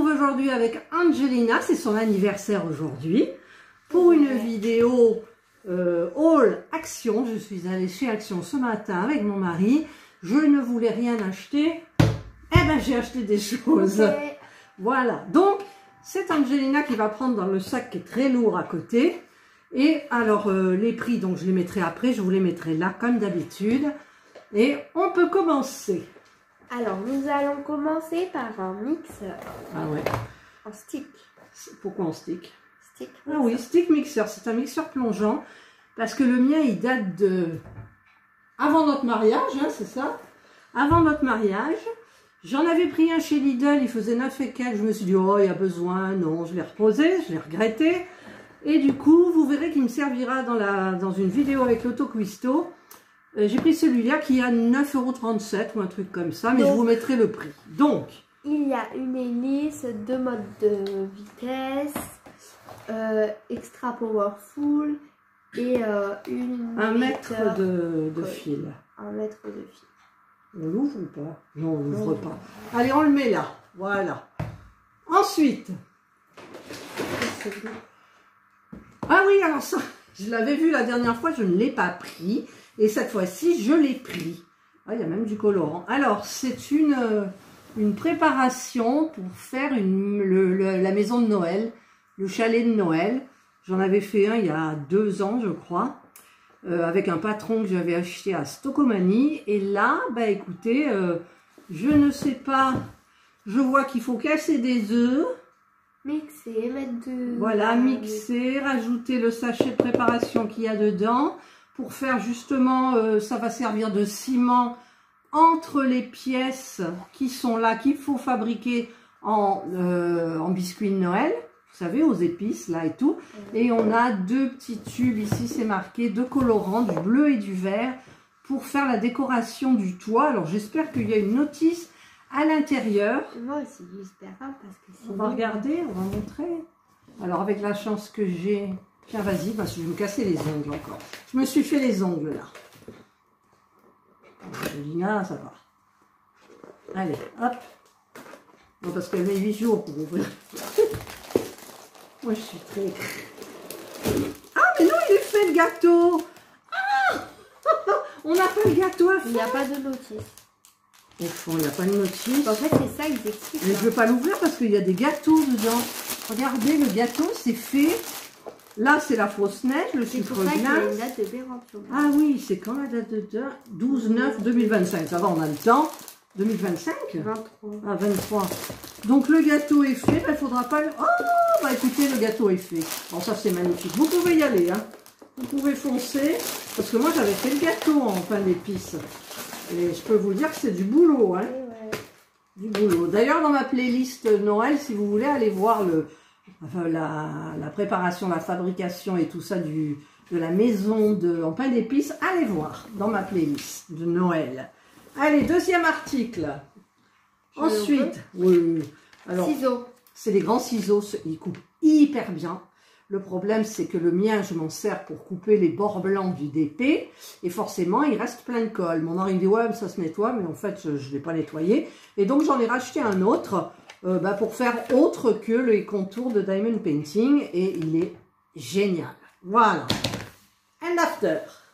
aujourd'hui avec Angelina, c'est son anniversaire aujourd'hui, pour une vidéo haul Action. Je suis allée chez Action ce matin avec mon mari, je ne voulais rien acheter, eh ben j'ai acheté des choses. Okay. Voilà, donc c'est Angelina qui va prendre dans le sac qui est très lourd à côté. Et alors les prix, donc je les mettrai après, je vous les mettrai là comme d'habitude. Et on peut commencer. Alors nous allons commencer par un mixeur. Ah ouais. En stick. Pourquoi en stick? Stick. Ah oui, stick mixeur, c'est un mixeur plongeant. Parce que le mien il date de... avant notre mariage, hein, c'est ça? Avant notre mariage. J'en avais pris un chez Lidl, il faisait 9 et quelques. Je me suis dit, oh il y a besoin, non, je l'ai reposé, je l'ai regretté. Et du coup, vous verrez qu'il me servira dans une vidéo avec l'Autocuisto. J'ai pris celui-là qui est à 9,37 € ou un truc comme ça, mais donc, je vous mettrai le prix. Donc, il y a une hélice, 2 modes de vitesse, extra powerful et un mètre de fil. 1 mètre de fil. On l'ouvre ou pas? Non, on l'ouvre pas. Allez, on le met là. Voilà. Ensuite. Ah oui, alors ça, je l'avais vu la dernière fois, je ne l'ai pas pris. Et cette fois-ci, je l'ai pris. Ah, il y a même du colorant. Alors, c'est une préparation pour faire la maison de Noël, le chalet de Noël. J'en avais fait un il y a 2 ans, je crois, avec un patron que j'avais acheté à Stocomanie. Et là, bah écoutez, je ne sais pas, je vois qu'il faut casser des œufs. Mixer, mettre de... Voilà, mixer, rajouter le sachet de préparation qu'il y a dedans. Pour faire justement, ça va servir de ciment entre les pièces qui sont là, qu'il faut fabriquer en biscuits de Noël. Vous savez, aux épices, là et tout. Et on a 2 petits tubes, ici c'est marqué, 2 colorants, du bleu et du vert, pour faire la décoration du toit. Alors j'espère qu'il y a une notice à l'intérieur. Moi aussi, j'espère pas, parce que sinon... On va regarder, on va montrer. Alors avec la chance que j'ai... Tiens, vas-y, parce que je vais me casser les ongles encore. Je me suis fait les ongles là. Angelina, ça va. Allez, hop. Non, parce qu'elle met 8 jours pour ouvrir. Moi, je suis très... Ah, mais non, il est fait le gâteau. Ah. On n'a pas le gâteau à faire. Il n'y a pas de notice. Au fond, il n'y a pas de notice. En fait, c'est ça, ils expliquent. Mais je ne veux pas l'ouvrir parce qu'il y a des gâteaux dedans. Regardez, le gâteau, c'est fait... Là, c'est la fausse neige, le sucre glace. C'est une date de péremption. Ah oui, c'est quand la date de 12/9/2025. Ça va, on a le temps. 2025 23. Ah, 23. Donc, le gâteau est fait. Il ne faudra pas... Oh, bah écoutez, le gâteau est fait. Bon, ça, c'est magnifique. Vous pouvez y aller, hein. Vous pouvez foncer. Parce que moi, j'avais fait le gâteau en pain d'épices. Et je peux vous dire que c'est du boulot, hein. Ouais. Du boulot. D'ailleurs, dans ma playlist Noël, si vous voulez aller voir la préparation, la fabrication et tout ça de la maison en pain d'épices, allez voir dans ma playlist de Noël. Allez, deuxième article. Ensuite, oui. Alors, ciseaux. C'est des grands ciseaux, ils coupent hyper bien. Le problème, c'est que le mien, je m'en sers pour couper les bords blancs du DP. Et forcément, il reste plein de colle. Mon mari me dit, ouais, ça se nettoie, mais en fait, je ne l'ai pas nettoyé. Et donc, j'en ai racheté un autre. Pour faire autre que les contours de Diamond Painting, et il est génial. Voilà. And after.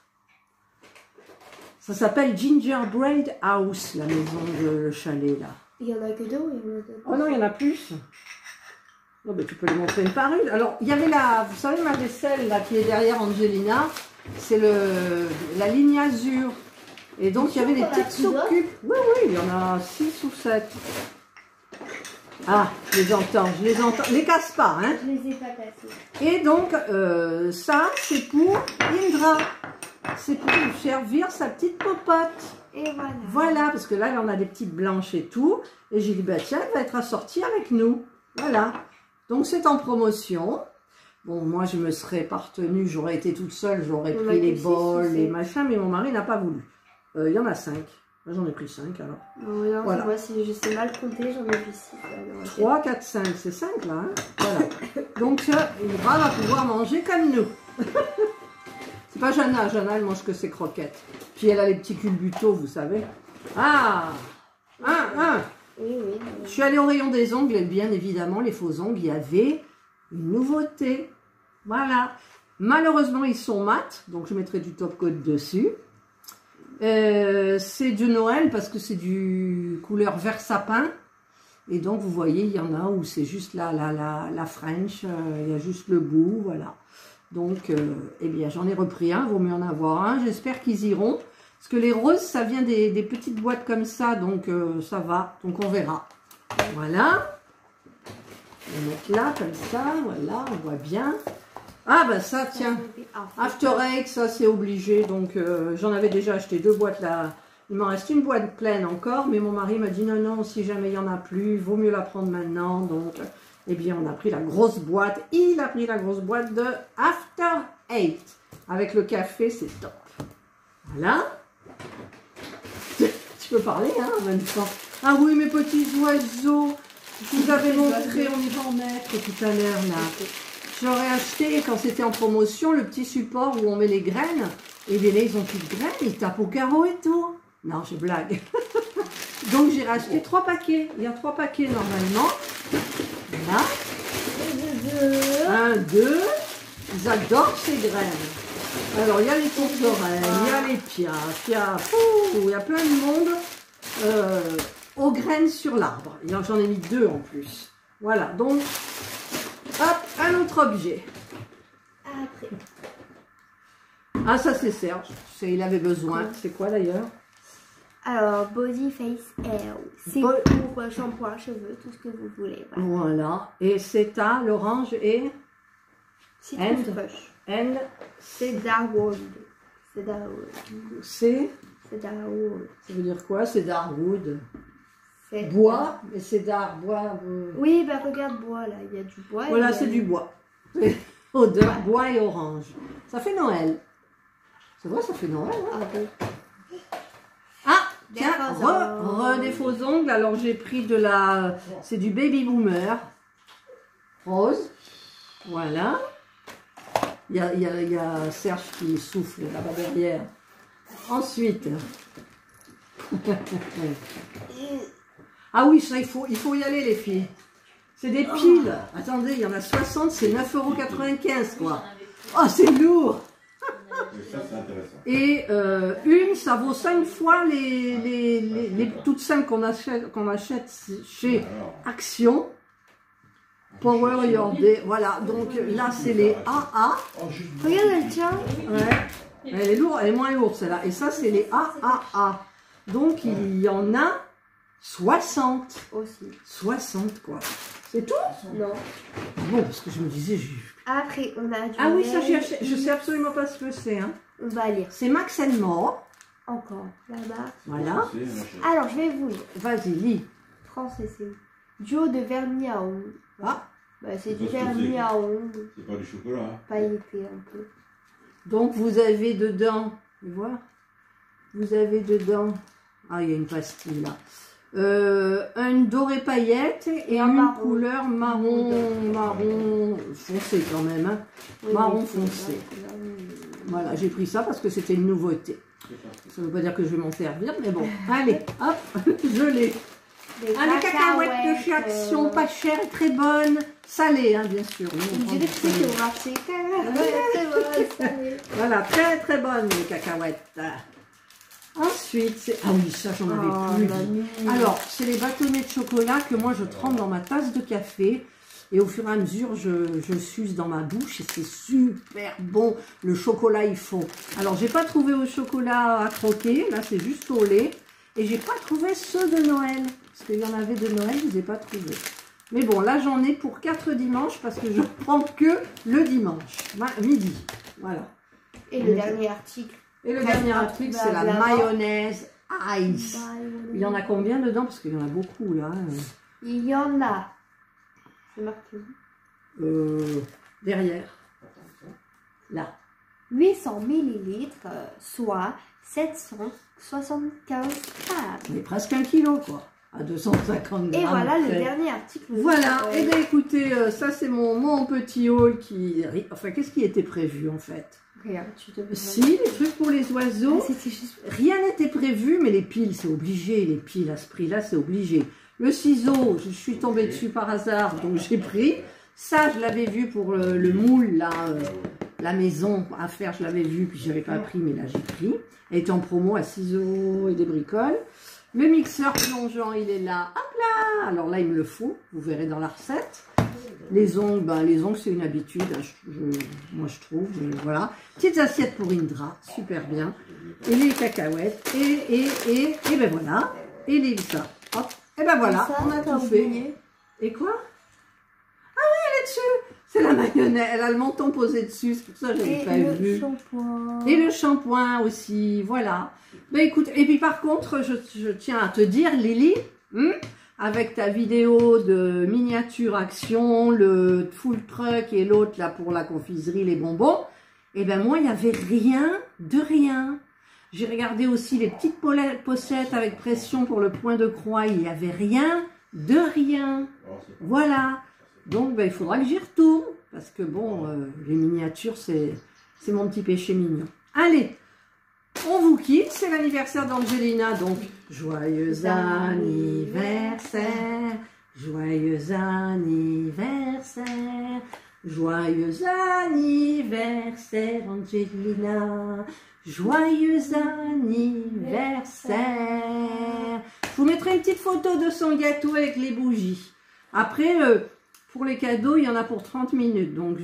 Ça s'appelle Gingerbread House, la maison le chalet là. Il y en a que 2 ou il y en a 2? Oh non, il y en a plus. Non, mais tu peux les montrer une par une. Alors, il y avait vous savez, ma vaisselle là qui est derrière Angelina, c'est la ligne Azur. Et donc, il y avait des petites soupes. Oui, oui, il y en a 6 ou 7. Ah, je les entends, les casse pas, hein. Je les ai pas cassés. Et donc, ça, c'est pour Indra. C'est pour lui servir sa petite popote. Et voilà. Voilà, parce que là, il en a des petites blanches et tout. Et j'ai dit, bah tiens, elle va être assortie avec nous. Voilà. Donc, c'est en promotion. Bon, moi, je me serais pas retenue, j'aurais été toute seule, j'aurais pris les bols, les machins, mais mon mari n'a pas voulu. Il y en a 5. J'en ai pris 5 alors. Non, voilà. Moi, si je sais mal compter, j'en ai pris 6. 3, 4, 5, c'est 5 là. Hein, voilà. Donc, Indra va pouvoir manger comme nous. C'est pas Jana, elle mange que ses croquettes. Puis elle a les petits culbutos, vous savez. Ah, Oui, oui. Je suis allée au rayon des ongles et bien évidemment, les faux ongles, il y avait une nouveauté. Voilà. Malheureusement, ils sont mat, donc je mettrai du top coat dessus. C'est du Noël parce que c'est du couleur vert sapin. Et donc, vous voyez, il y en a où c'est juste la French, il y a juste le bout, voilà. Donc, eh bien, j'en ai repris un, vaut mieux en avoir un. J'espère qu'ils iront. Parce que les roses, ça vient des petites boîtes comme ça, donc ça va. Donc, on verra. Voilà. On va mettre là, comme ça, voilà, on voit bien. Ah, bah ça, tiens. After Eight, ça, c'est obligé. Donc, j'en avais déjà acheté 2 boîtes là. Il m'en reste une boîte pleine encore, mais mon mari m'a dit non, non, si jamais il n'y en a plus, vaut mieux la prendre maintenant. Donc, eh bien, on a pris la grosse boîte. Il a pris la grosse boîte de After Eight. Avec le café, c'est top. Voilà. Tu peux parler, hein, en même temps. Ah oui, mes petits oiseaux. Je vous avais montré, on y va en mettre tout à l'heure, là. J'aurais acheté, quand c'était en promotion, le petit support où on met les graines. Et bien là, ils ont plus de graines, ils tapent au carreau et tout. Non, je blague. Donc, j'ai racheté 3 paquets. Il y a 3 paquets normalement. Voilà. 1, 2. Ils adorent ces graines. Alors, il y a les tours d'oreilles, il y a les piafs, il y a plein de monde aux graines sur l'arbre. J'en ai mis 2 en plus. Voilà, donc, hop, un autre objet. Après. Ah, ça c'est Serge, il avait besoin. C'est quoi d'ailleurs? Alors, Body Face Hair. C'est pour shampoing, cheveux, tout ce que vous voulez. Voilà. Voilà. Et c'est à l'orange et Citrus Crush. C'est Darwood. C'est Darwood. C'est Darwood. Ça veut dire quoi? C'est Darwood. C'est bois, mais c'est bois. Oui, bah regarde bois là, il y a du bois. Voilà, c'est du bois. Odeur, bois et orange. Ça fait Noël. C'est vrai, ça fait Noël. Hein? Ah, bon. Ah, tiens, des faux ongles. Alors j'ai pris de la... C'est du Baby Boomer. Rose. Voilà. Il y a Serge qui souffle là-bas derrière. Ensuite. Ah oui, ça, il faut y aller, les filles. C'est des piles. Attendez, il y en a 60, c'est 9,95 €, quoi. Oh, c'est lourd. Ça, c'est intéressant. Et une, ça vaut 5 fois les toutes 5 qu'on achète chez Action. Power Your Day. Voilà, donc là, c'est les AA. Regarde, elle tient. Ouais. Elle est lourde, elle est moins lourde, celle-là. Et ça, c'est les AAA. Donc, il y en a 60. Aussi. 60, quoi. C'est tout? Non. Bon, parce que je me disais... Après, on a du... Ah oui, ça, j'ai acheté. Je sais absolument pas ce que c'est. Hein. On va lire. C'est Max & More. Encore, là-bas. Voilà. Alors, je vais vous lire. Vas-y, lis. Français, c'est duo de vernis à ongles. Ah. Bah, c'est du vernis à ongles. C'est pas du chocolat. Hein. Pailleté un peu. Donc, vous avez dedans... Tu vois? Vous avez dedans... Ah, il y a une pastille, là. Un doré paillette et une marron. couleur marron foncé quand même. Hein. Oui, marron mais foncé. c'est- Voilà, j'ai pris ça parce que c'était une nouveauté. Ça ne veut pas dire que je vais m'en servir, mais bon. Allez, hop, je l'ai. Des Les cacahuètes de chez Action, pas chères et très bonnes. Salées, hein, bien sûr. Nous, on On prend dirait du que c'est salé. au marché. C'est bon, salé. Voilà, très très bonnes les cacahuètes. Ensuite, c'est... Ah oui, ça j'en avais Oh, plus. mamie. Alors, c'est les bâtonnets de chocolat que moi je trempe dans ma tasse de café. Et au fur et à mesure, je suce dans ma bouche et c'est super bon. Le chocolat, il faut. Alors, j'ai pas trouvé au chocolat à croquer. Là, c'est juste au lait. Et j'ai pas trouvé ceux de Noël. Parce qu'il y en avait de Noël, je les ai pas trouvés. Mais bon, là, j'en ai pour 4 dimanches parce que je prends que le dimanche, midi. Voilà. Et le dernier article. Et le dernier article, c'est la mayonnaise Ice. Il y en a combien dedans? Parce qu'il y en a beaucoup, là. Il y en a. C'est marqué. Derrière. Là. 800 ml, soit 775 grammes. Mais presque 1 kilo, quoi. À 250 grammes. Et voilà le près. dernier article. Voilà. Et bien, écoutez, ça, c'est mon petit haul qui... Enfin, qu'est-ce qui était prévu, en fait? Regarde, tu te Si, les trucs pour les oiseaux. C'était juste... Rien n'était prévu, mais les piles, c'est obligé. Les piles à ce prix-là, c'est obligé. Le ciseau, je suis tombée dessus par hasard, donc j'ai pris. Ça, je l'avais vu pour le moule, là, la maison à faire, je l'avais vu, puis je n'avais pas pris, mais là, j'ai pris. Elle était en promo à 6 € et des bricoles. Le mixeur plongeant, il est là. Hop là! Alors là, il me le faut, vous verrez dans la recette. Les ongles, les ongles, c'est une habitude, moi je trouve, voilà. Petites assiettes pour Indra, super bien. Et les cacahuètes, et ben voilà. Et les ça, hop, et ben voilà, ça, on a tout fait. Et quoi? Ah oui, elle est dessus! C'est la mayonnaise, elle a le menton posé dessus, c'est pour ça que je n'avais pas vu. Et le shampoing. Et le shampoing aussi, voilà. Ben écoute, et puis par contre, je tiens à te dire, Lily, avec ta vidéo de miniature action, le full truck et l'autre là pour la confiserie, les bonbons, et ben moi, il n'y avait rien de rien. J'ai regardé aussi les petites pochettes avec pression pour le point de croix, il n'y avait rien de rien. Voilà. Donc, ben, il faudra que j'y retourne. Parce que bon, les miniatures, c'est mon petit péché mignon. Allez, on vous quitte. C'est l'anniversaire d'Angelina. Donc, joyeux anniversaire. Joyeux anniversaire. Joyeux anniversaire, Angelina. Joyeux anniversaire. Je vous mettrai une petite photo de son gâteau avec les bougies. Après, pour les cadeaux, il y en a pour 30 minutes, donc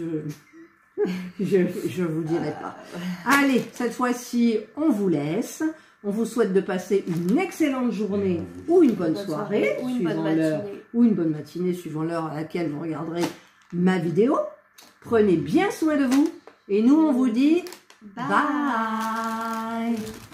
je vous dirai pas. Allez, cette fois-ci, on vous laisse. On vous souhaite de passer une excellente journée ou une bonne soirée, suivant l'heure, ou une bonne matinée, suivant l'heure à laquelle vous regarderez ma vidéo. Prenez bien soin de vous et nous, on vous dit bye.